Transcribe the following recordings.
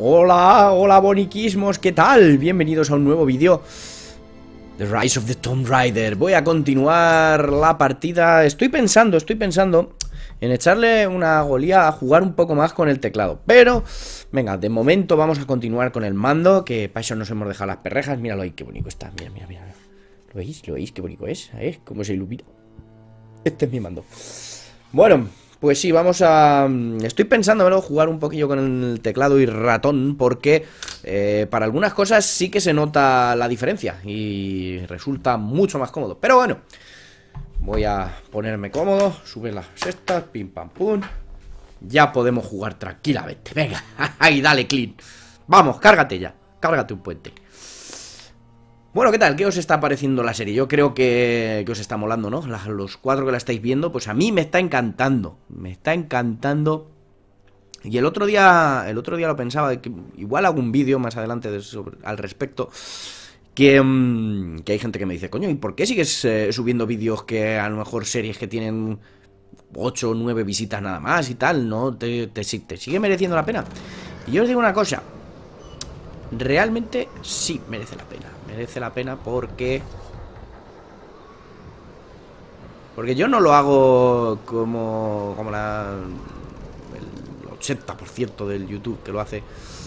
Hola, hola boniquismos, ¿qué tal? Bienvenidos a un nuevo vídeo The Rise of the Tomb Raider. Voy a continuar la partida. Estoy pensando en echarle una golía a jugar un poco más con el teclado. Pero, venga, de momento vamos a continuar con el mando, que para eso nos hemos dejado las perrejas. Míralo ahí, qué bonito está, mira, mira, mira. ¿Lo veis? ¿Lo veis? Qué bonito es, cómo se ilumina. Este es mi mando. Bueno, pues sí, vamos a... Estoy pensando jugar un poquillo con el teclado y ratón, porque para algunas cosas sí que se nota la diferencia y resulta mucho más cómodo. Pero bueno, voy a ponerme cómodo, subir las cestas, pim pam pum. Ya podemos jugar tranquilamente. Venga, ahí, dale, clean. Vamos, cárgate ya, cárgate un puente. Bueno, ¿qué tal? ¿Qué os está pareciendo la serie? Yo creo que os está molando, ¿no? Los 4 que la estáis viendo, pues a mí me está encantando. Me está encantando. Y el otro día lo pensaba, de que igual hago un vídeo más adelante al respecto. Que hay gente que me dice, coño, ¿y por qué sigues subiendo vídeos que a lo mejor series que tienen 8 o 9 visitas nada más y tal, ¿no? ¿Te sigue mereciendo la pena? Y yo os digo una cosa. Realmente sí merece la pena. Merece la pena porque yo no lo hago como el 80% del YouTube que lo hace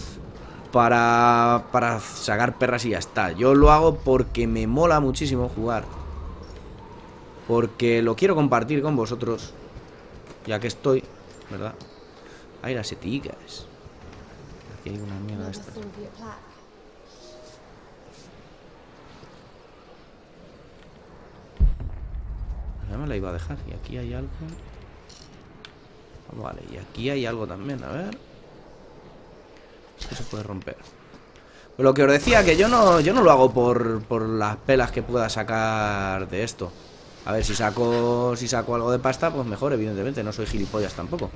para sacar perras y ya está. Yo lo hago porque me mola muchísimo jugar, porque lo quiero compartir con vosotros, ya que estoy, ¿verdad? Hay las seticas. Aquí hay una mierda esta. Ya me la iba a dejar. Y aquí hay algo. Vale, y aquí hay algo también. A ver. Esto se puede romper. Pues lo que os decía, que yo no lo hago por las pelas que pueda sacar de esto. A ver, si saco algo de pasta, pues mejor, evidentemente. No soy gilipollas tampoco.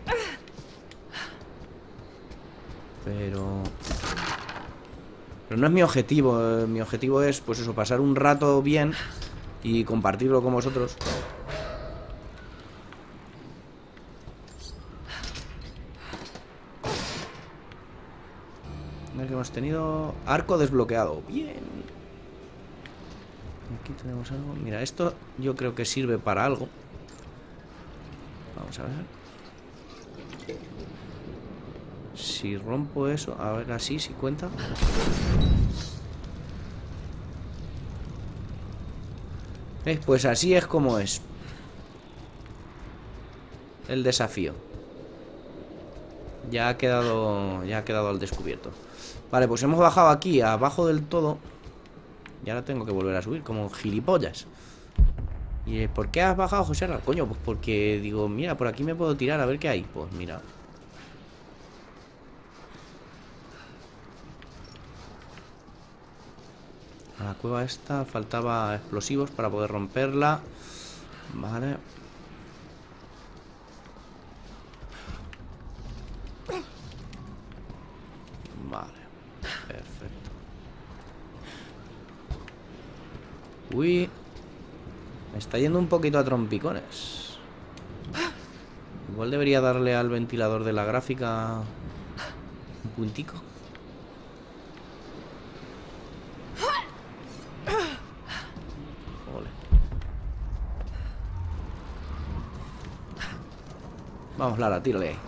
Pero no es mi objetivo. Mi objetivo es, pues eso, pasar un rato bien y compartirlo con vosotros. A ver que hemos tenido arco desbloqueado. Bien. Aquí tenemos algo. Mira, esto yo creo que sirve para algo. Vamos a ver. Si rompo eso, a ver así, si cuenta. ¿Veis? Pues así es como es el desafío. Ya ha quedado al descubierto. Vale, pues hemos bajado aquí abajo del todo. Y ahora tengo que volver a subir como gilipollas. ¿Y por qué has bajado, José? Coño, pues porque digo, mira, por aquí me puedo tirar a ver qué hay. Pues mira. A la cueva esta faltaba explosivos para poder romperla. Vale. Vale. Perfecto. Uy. Me está yendo un poquito a trompicones. Igual debería darle al ventilador de la gráfica un puntico. Vamos, Lara, tírale ahí.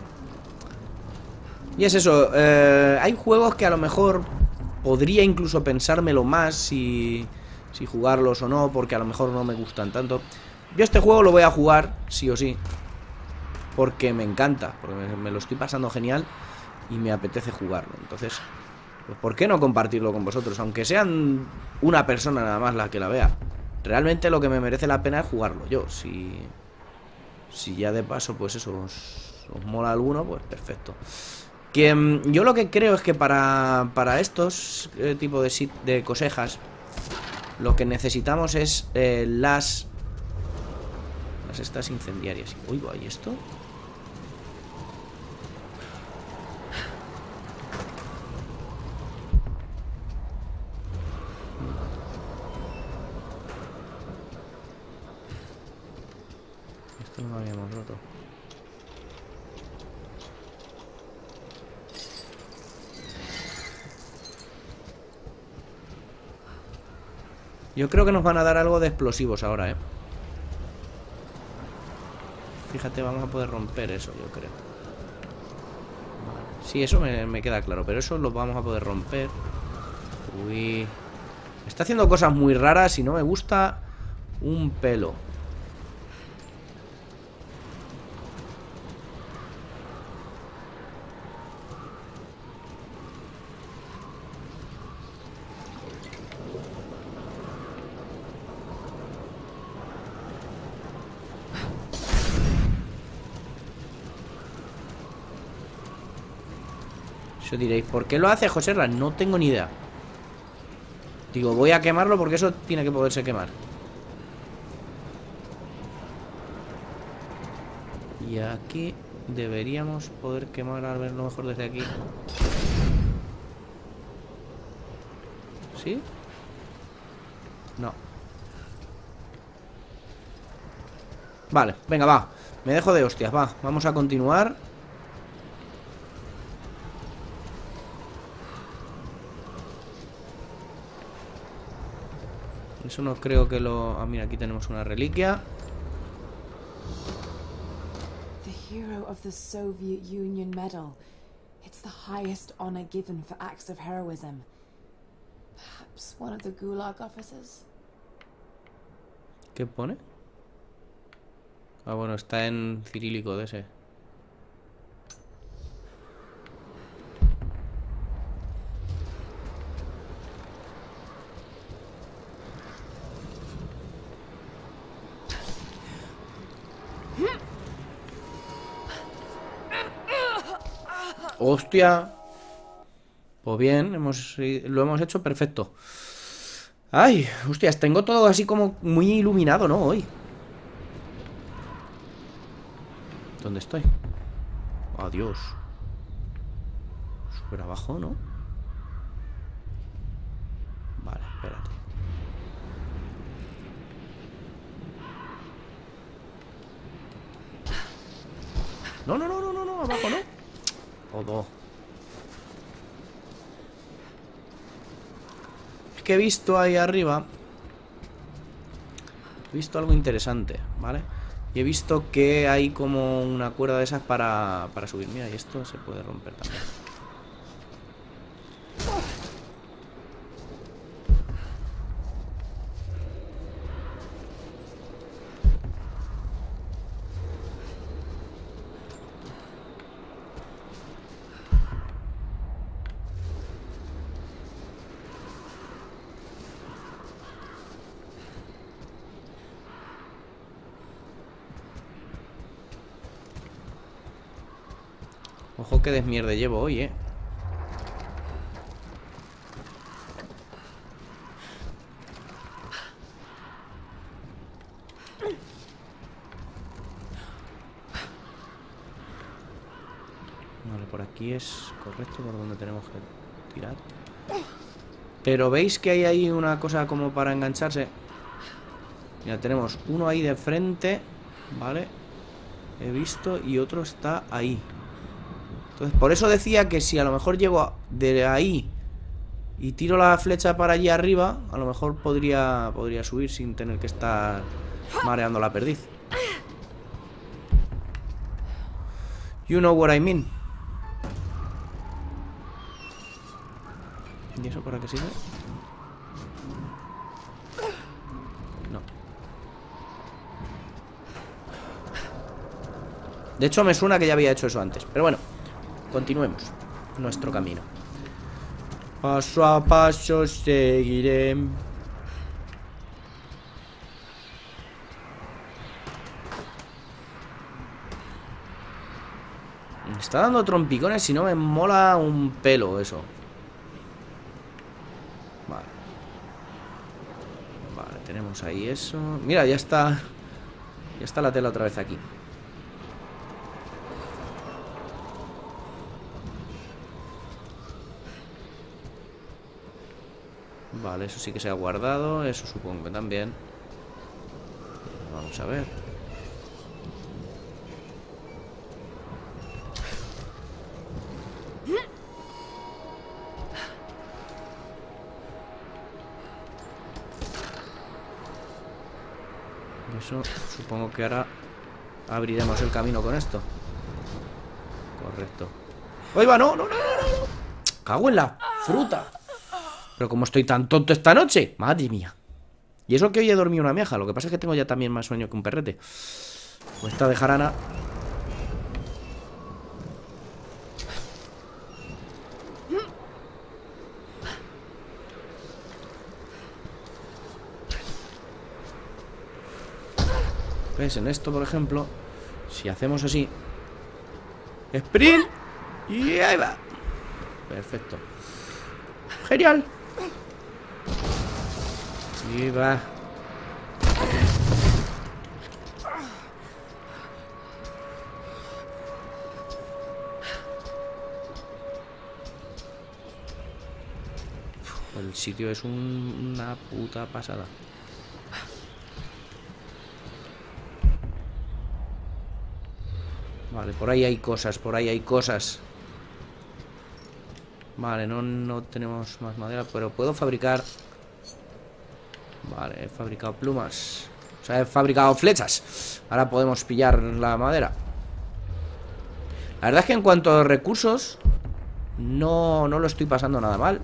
Y es eso, hay juegos que a lo mejor podría incluso pensármelo más si jugarlos o no, porque a lo mejor no me gustan tanto. Yo este juego lo voy a jugar, sí o sí, porque me encanta, porque me lo estoy pasando genial y me apetece jugarlo. Entonces, pues ¿por qué no compartirlo con vosotros? Aunque sean una persona nada más la que la vea. Realmente lo que me merece la pena es jugarlo yo. Si ya de paso, pues eso, os mola alguno, pues perfecto. Que yo lo que creo es que para estos tipo de cosejas, lo que necesitamos es las estas incendiarias. Uy, ¿y esto? Esto no lo habíamos roto. Yo creo que nos van a dar algo de explosivos ahora, ¿eh? Fíjate, vamos a poder romper eso, yo creo. Vale. Sí, eso me queda claro, pero eso lo vamos a poder romper. Uy. Está haciendo cosas muy raras y no me gusta un pelo. Eso diréis, ¿por qué lo hace Joserra? No tengo ni idea. Digo, voy a quemarlo porque eso tiene que poderse quemar. Y aquí deberíamos poder quemar, a ver lo mejor desde aquí. ¿Sí? No. Vale, venga, va. Me dejo de hostias, va. Vamos a continuar. Eso no creo que lo... Ah, mira, aquí tenemos una reliquia. The hero of the Soviet Union Medal. It's the highest honor given for acts of heroism. Perhaps one of the Gulag officers. ¿Qué pone? Ah, bueno, está en cirílico de ese. ¡Hostia! Pues bien, lo hemos hecho perfecto. Ay, hostias, tengo todo así como muy iluminado, ¿no? Hoy. ¿Dónde estoy? Adiós. Súper abajo, ¿no? Vale, espérate. No, no, no, no, no, no, abajo, ¿no? Todo. Es que he visto ahí arriba. He visto algo interesante, ¿vale? Y he visto que hay como una cuerda de esas para subir. Mira, y esto se puede romper también. Ojo que desmierde llevo hoy, ¿eh? Vale, por aquí es correcto por donde tenemos que tirar. Pero veis que hay ahí una cosa como para engancharse. Mira, tenemos uno ahí de frente. Vale. He visto y otro está ahí. Entonces, por eso decía que si a lo mejor llego de ahí y tiro la flecha para allí arriba, a lo mejor podría subir sin tener que estar mareando la perdiz. You know what I mean. ¿Y eso para qué sirve? No. De hecho, me suena que ya había hecho eso antes. Pero bueno, continuemos nuestro camino. Paso a paso seguiré. Me está dando trompicones y no me mola un pelo eso. Vale. Vale, tenemos ahí eso. Mira, ya está. Ya está la tela otra vez aquí. Vale, eso sí que se ha guardado. Eso supongo que también. Vamos a ver. Eso, supongo que ahora abriremos el camino con esto. Correcto. ¡Ahí va! ¡No, no, no, no, no! ¡Cago en la fruta! Pero como estoy tan tonto esta noche. Madre mía. Y eso que hoy he dormido una mieja. Lo que pasa es que tengo ya también más sueño que un perrete. Pues esta de jarana. ¿Ves? En esto, por ejemplo, si hacemos así, sprint, y ahí va. Perfecto. Genial. Y va. El sitio es una puta pasada. Vale, por ahí hay cosas, por ahí hay cosas. Vale, no tenemos más madera, pero puedo fabricar. Vale, he fabricado plumas. O sea, he fabricado flechas. Ahora podemos pillar la madera. La verdad es que en cuanto a recursos, no lo estoy pasando nada mal.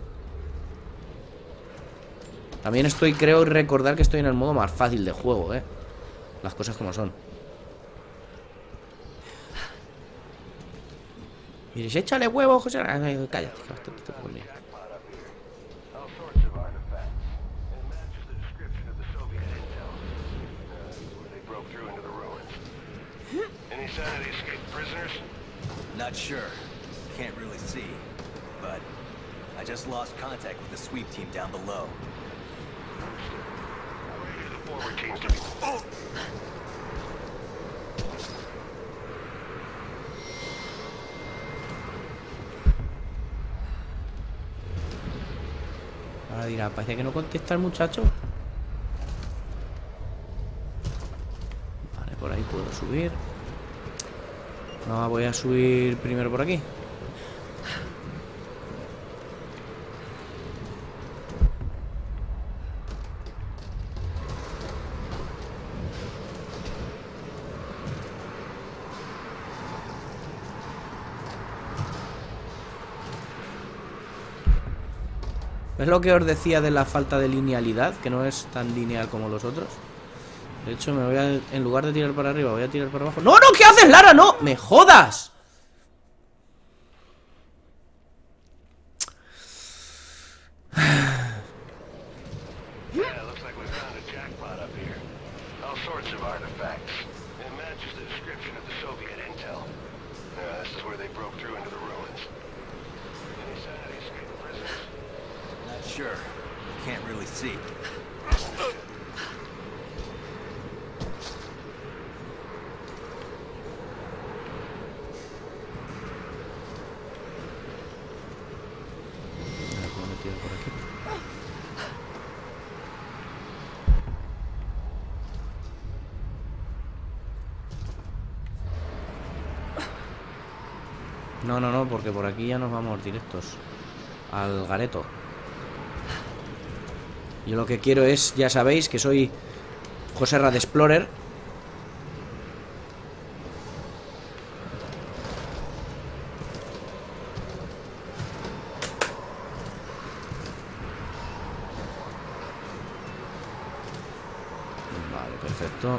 También creo recordar que estoy en el modo más fácil de juego, las cosas como son. Mires, échale huevo, José. Cállate, cállate. Not sure. Can't really see. But I just lost contact with the sweep team down below. The forward teams to be... Oh! Ahora dirá, parece que no contesta el muchacho. Vale, por ahí puedo subir. No, voy a subir primero por aquí. ¿Es lo que os decía de la falta de linealidad? Que no es tan lineal como los otros. De hecho, me voy a... En lugar de tirar para arriba, voy a tirar para abajo. ¡No, no! ¿Qué haces, Lara? ¡No! ¡Me jodas! Sure. Can't really see. Por aquí. No, porque por aquí ya nos vamos directos al gareto. Yo lo que quiero es, ya sabéis, que soy Joserra de Explorer. Vale, perfecto.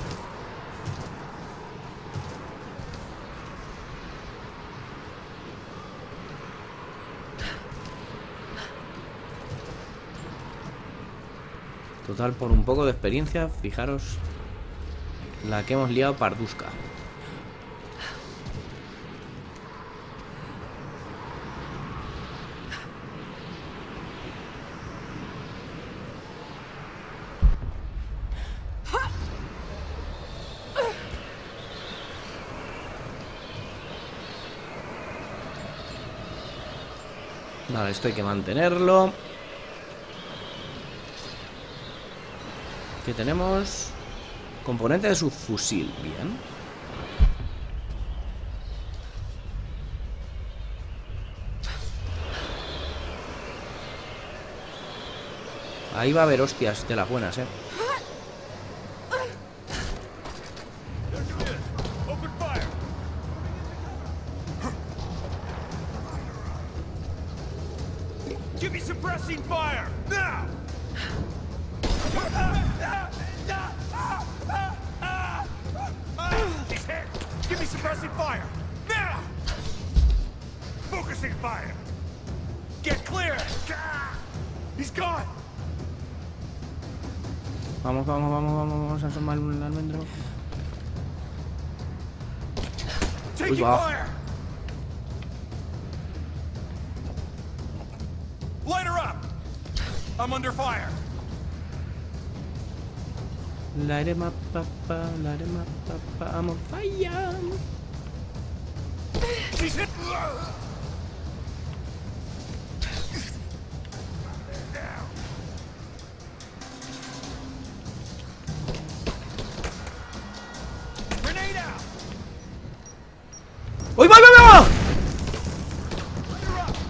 Total, por un poco de experiencia, fijaros la que hemos liado pardusca. Vale, esto hay que mantenerlo. ¿Qué tenemos? Componente de subfusil, bien. Ahí va a haber hostias de las buenas, Give me suppressing fire now. He's hit. Give me suppressing fire now. Focusing fire. Get clear. He's gone. Vamos, vamos, vamos, vamos, vamos a asomar el almendro. Taking wow. fire. Light her up. I'm under fire. Light him up, papa, light him up, papa, I'm on fire. She's hit. Grenade out. ¡Uy, va, va, va! Light her up.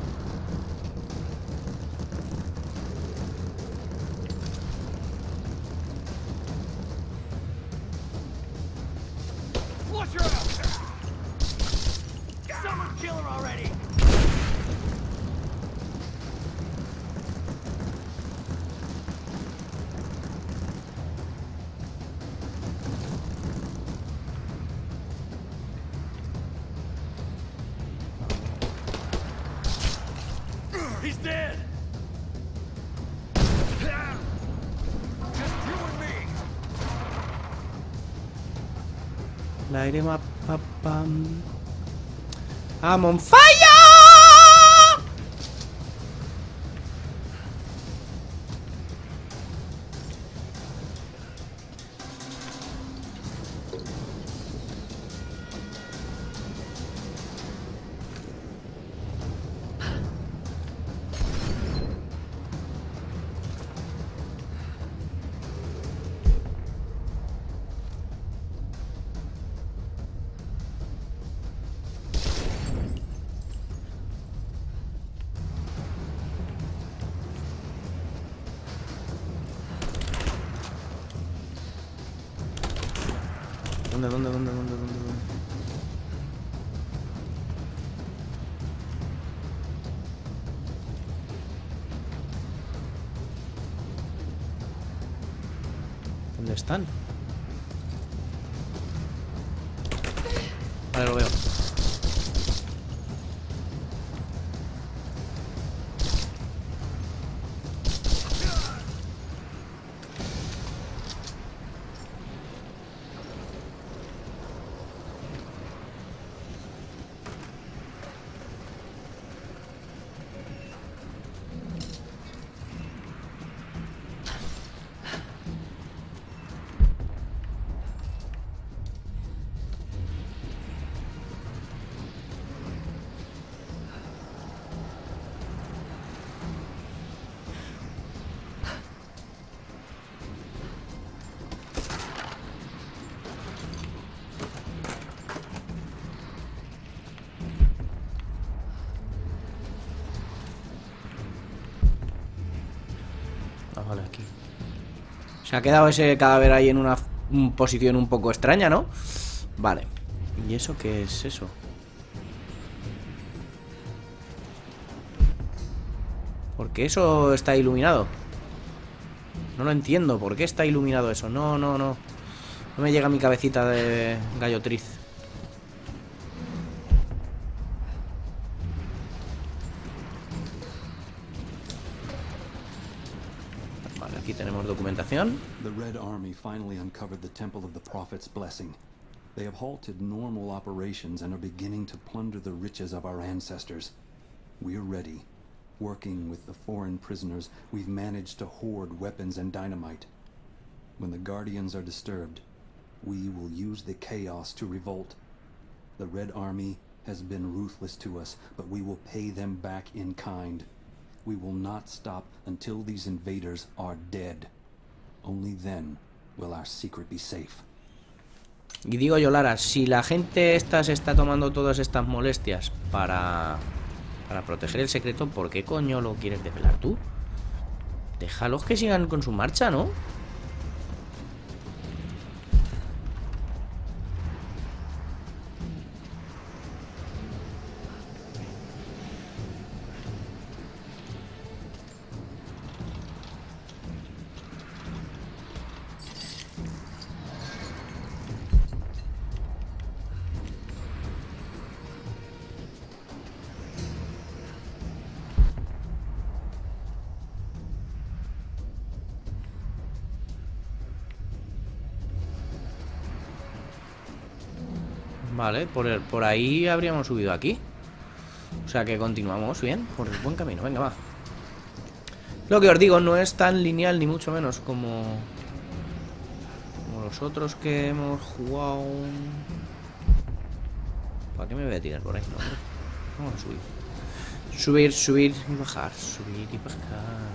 Flush her out. Someone kill her already. He's dead. Just you and me. Light him up, papa. I'm on fire. ¿Dónde? ¿Dónde están? Vale, lo veo. Vale, aquí. Se ha quedado ese cadáver ahí en una posición un poco extraña, ¿no? Vale. ¿Y eso qué es eso? ¿Por qué eso está iluminado? No lo entiendo. ¿Por qué está iluminado eso? No. No me llega a mi cabecita de gallotriz. Vale, aquí tenemos documentación. The Red Army finally uncovered the Temple of the Prophet's Blessing. They have halted normal operations and are beginning to plunder the riches of our ancestors. We're ready. Working with the foreign prisoners, we've managed to hoard weapons and dynamite. When the Guardians are disturbed, we will use the chaos to revolt. The Red Army has been ruthless to us, but we will pay them back in kind. We will not stop until these invaders are dead. Only then will our secret be safe. Y digo yo, Lara, si la gente esta se está tomando todas estas molestias para proteger el secreto, ¿por qué coño lo quieres desvelar tú? Déjalos que sigan con su marcha, ¿no? Vale, por ahí habríamos subido aquí. O sea que continuamos bien, por el buen camino. Venga, va. Lo que os digo, no es tan lineal ni mucho menos como los otros que hemos jugado. ¿Para qué me voy a tirar por ahí? No, hombre. Vamos a subir. Subir, subir y bajar. Subir y bajar.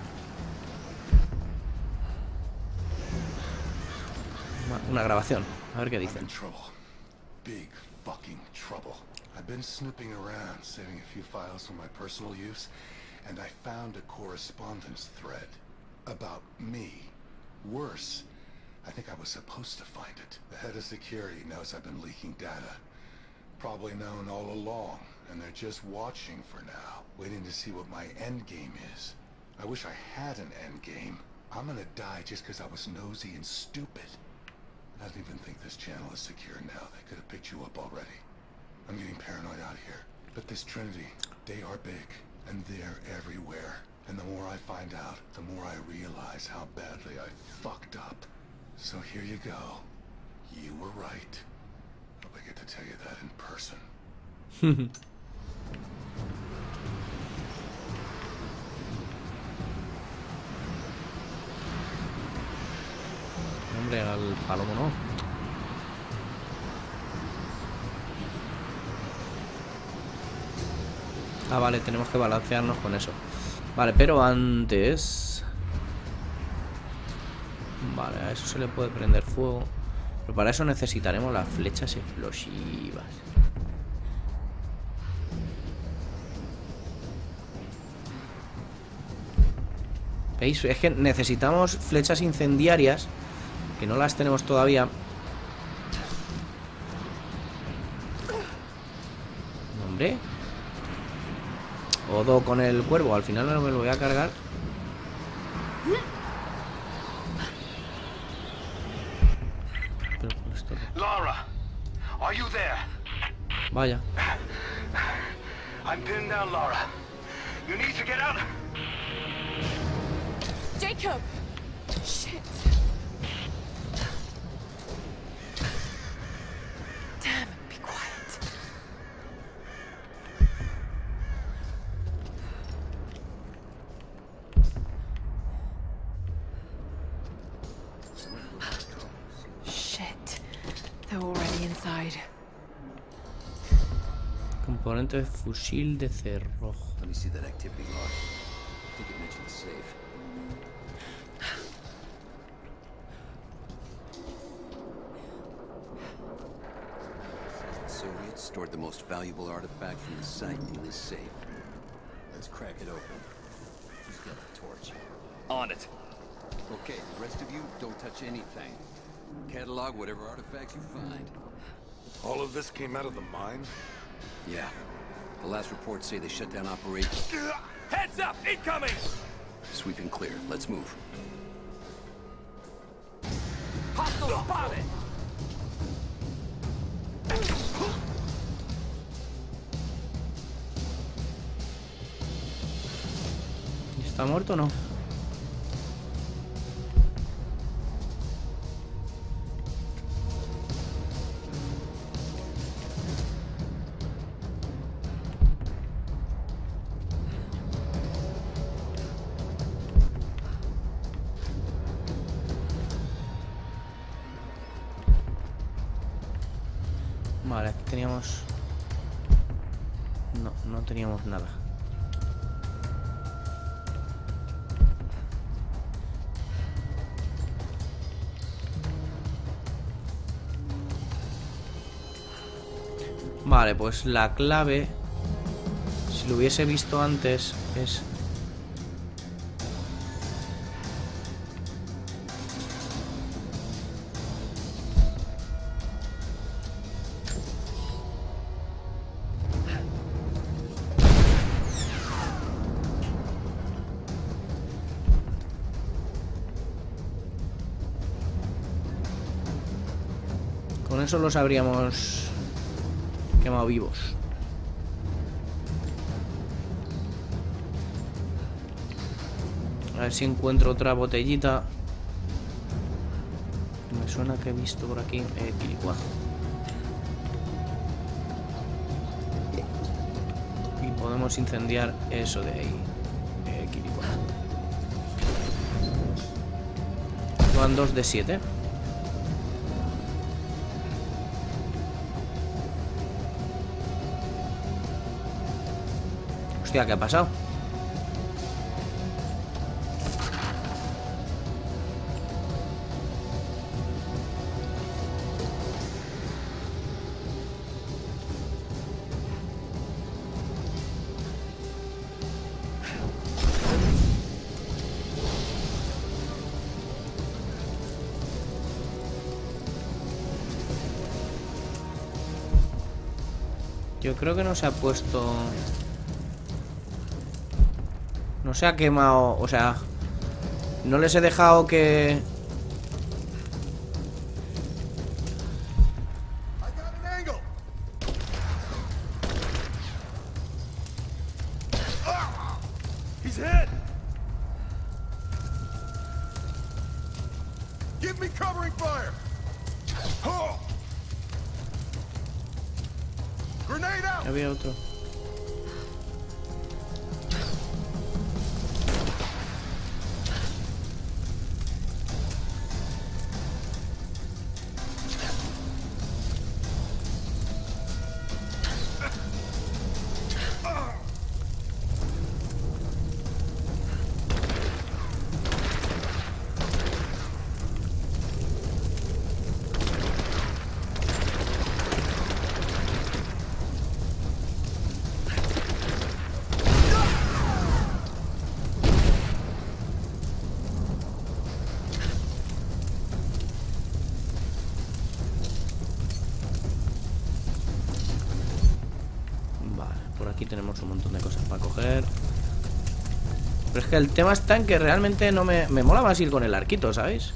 Una grabación. A ver qué dicen. Big fucking trouble. I've been snooping around, saving a few files for my personal use, and I found a correspondence thread about me. Worse, I think I was supposed to find it. The head of security knows I've been leaking data. Probably known all along, and they're just watching for now, waiting to see what my end game is. I wish I had an end game. I'm gonna die just because I was nosy and stupid. I don't even think this channel is secure now. They could have picked you up already. I'm getting paranoid out here. But this Trinity, they are big, and they're everywhere. And the more I find out, the more I realize how badly I fucked up. So here you go. You were right. Hope I get to tell you that in person. Hombre, al palomo no. Ah, vale, tenemos que balancearnos con eso. Vale, pero antes... Vale, a eso se le puede prender fuego. Pero para eso necesitaremos las flechas explosivas. ¿Veis? Es que necesitamos flechas incendiarias, que no las tenemos todavía. Hombre. Odo con el cuervo. Al final no me lo voy a cargar. Pero esto no. Lara, are you there? Vaya. I'm pinned down, Lara. You need to get out. Jacob! Shit. Damn, be quiet. Shit. They're already inside. Componente de fusil de cerrojo. Let me see that activity log. I think it mentioned the safe. Soviets stored the most valuable artifact from the site in this safe. Let's crack it open. Who's got a torch? On it. Okay, the rest of you, don't touch anything. Catalog whatever artifacts you find. All of this came out of the mine? Yeah. The last reports say they shut down operations. Heads up! Incoming! Sweep and clear. Let's move. Hostile spotted! ¿Está muerto o no? Vale, aquí teníamos... No, no teníamos nada. Vale, pues la clave, si lo hubiese visto antes, es... Con eso los habríamos quemado vivos. A ver si encuentro otra botellita. Me suena que he visto por aquí. Quilicuá. Podemos incendiar eso de ahí. Kiriko. Van 2 de 7. Hostia, ¿qué ha pasado? Yo creo que no se ha puesto... No se ha quemado... O sea... No les he dejado que... Había otro. Aquí tenemos un montón de cosas para coger. Pero es que el tema está en que realmente no me mola más ir con el arquito, ¿sabéis?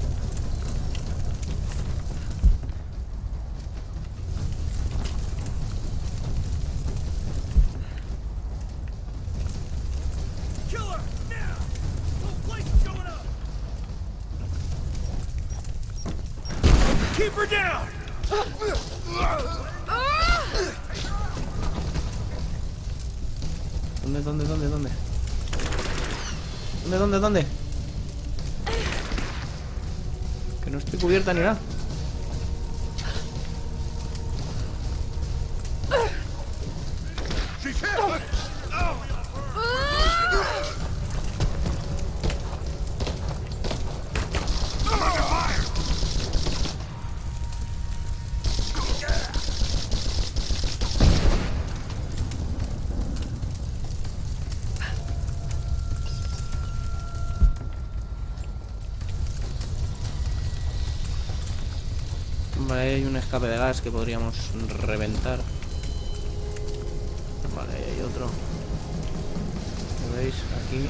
¿Dónde? Que no estoy cubierta ni nada. Vale, ahí hay un escape de gas que podríamos reventar. Vale, ahí hay otro. ¿Lo veis? Aquí.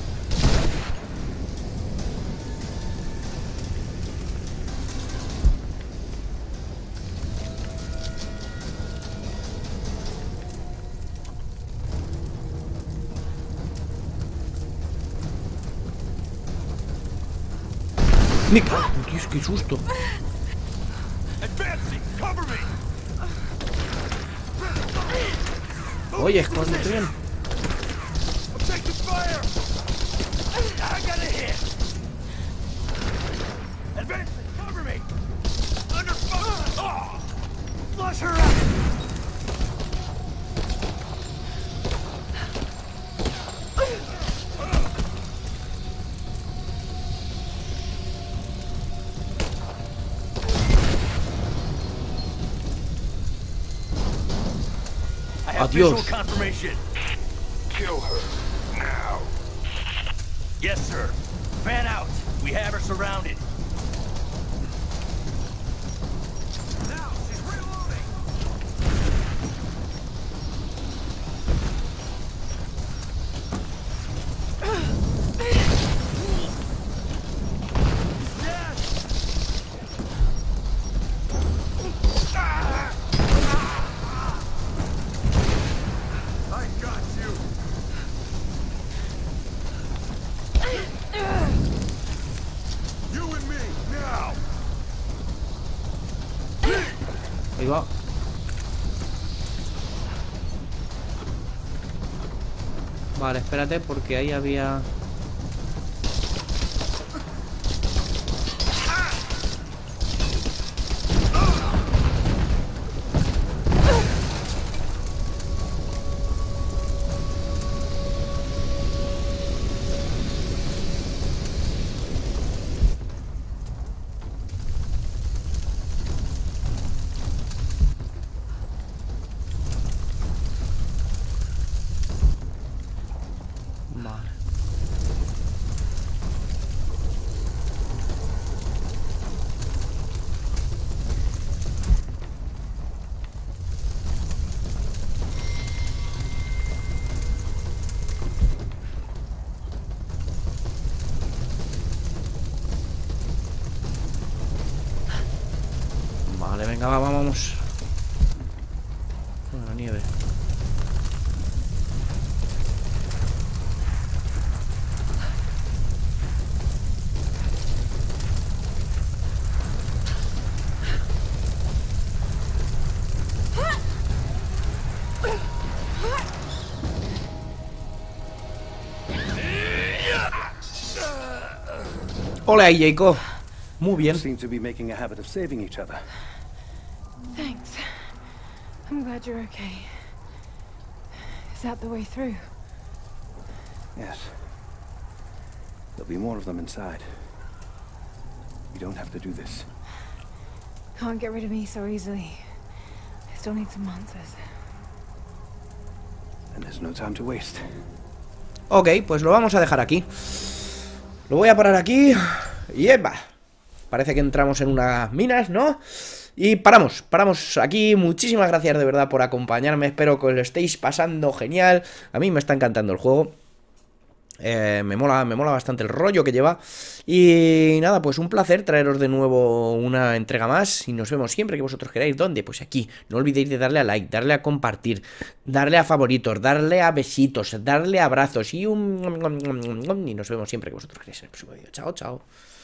¡Me cago! Dios, qué susto. Oye, escóndete bien. Adiós. Kill her now. Yes, sir. Fan out. We have her surrounded. Now she's reloading. Ahí va. Vale, espérate, porque ahí había... Vale, venga, vamos. La nieve. Hola ahí, Jacob. Muy bien. Seem to be making a habit of saving each other. Thanks. I'm glad you're okay. Is that the way through? Yes. There'll be more of them inside. We don't have to do this. Can't get rid of me so easily. I still need some answers. And there's no time to waste. Ok, pues lo vamos a dejar aquí. Lo voy a parar aquí. Y ¡epa! Parece que entramos en unas minas, ¿no? Y paramos aquí. Muchísimas gracias de verdad por acompañarme. Espero que os lo estéis pasando genial. A mí me está encantando el juego. Me mola bastante el rollo que lleva. Y nada, pues un placer traeros de nuevo una entrega más. Y nos vemos siempre que vosotros queráis. ¿Dónde? Pues aquí. No olvidéis de darle a like, darle a compartir, darle a favoritos, darle a besitos, darle a abrazos. Y nos vemos siempre que vosotros queráis en el próximo vídeo. Chao, chao.